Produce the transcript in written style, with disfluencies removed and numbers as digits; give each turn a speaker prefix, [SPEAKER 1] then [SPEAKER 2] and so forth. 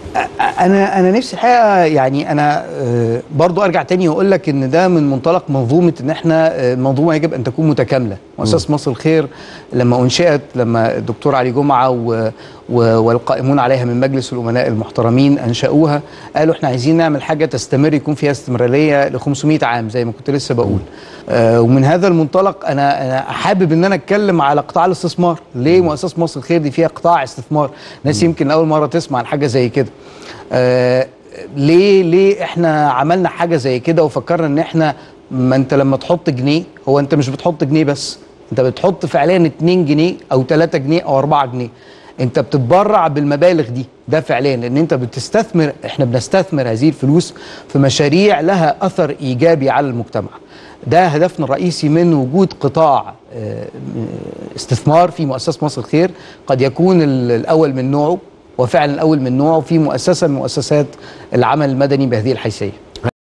[SPEAKER 1] انا نفسي الحقيقه، يعني انا برضو ارجع تاني واقول لك ان ده من منطلق منظومه، ان احنا المنظومه يجب ان تكون متكامله. مؤسسه مصر الخير لما انشئت، لما الدكتور علي جمعه والقائمون عليها من مجلس الامناء المحترمين انشأوها، قالوا احنا عايزين نعمل حاجه تستمر، يكون فيها استمراريه ل 500 عام زي ما كنت لسه بقول. ومن هذا المنطلق انا حابب ان انا اتكلم على قطاع الاستثمار. ليه مؤسسه مصر الخير دي فيها قطاع استثمار؟ ناس يمكن اول مره تسمع عن حاجه زي كده. ليه احنا عملنا حاجه زي كده وفكرنا ان احنا، ما انت لما تحط جنيه، هو انت مش بتحط جنيه بس، انت بتحط فعليا 2 جنيه او 3 جنيه او 4 جنيه. انت بتتبرع بالمبالغ دي، ده فعليا ان انت بتستثمر. احنا بنستثمر هذه الفلوس في مشاريع لها اثر ايجابي على المجتمع. ده هدفنا الرئيسي من وجود قطاع استثمار في مؤسسه مصر الخير، قد يكون الاول من نوعه، وفعلا الاول من نوعه في مؤسسه من مؤسسات العمل المدني بهذه الحيثيه.